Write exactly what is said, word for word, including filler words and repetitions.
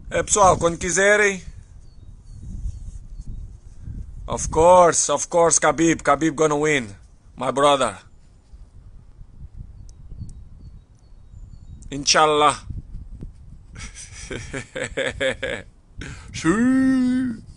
É, pessoal, quando quiserem. Of course, of course, Khabib. Khabib gonna win. My brother. Inshallah. Sim.